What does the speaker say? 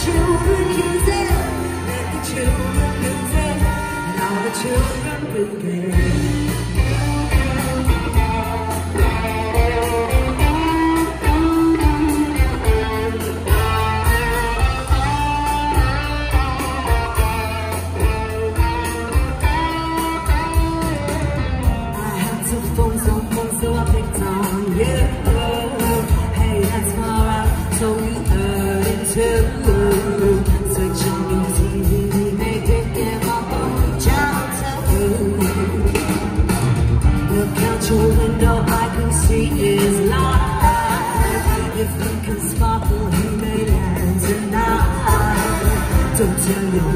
children use it, let the children lose it, and all the children bring it. So I picked on you. Hey, that's far out, so we heard it too. Switch on your TV, make it give up on childhood. Look out your window, I can see his light. If he can sparkle, he may land tonight. Don't tell your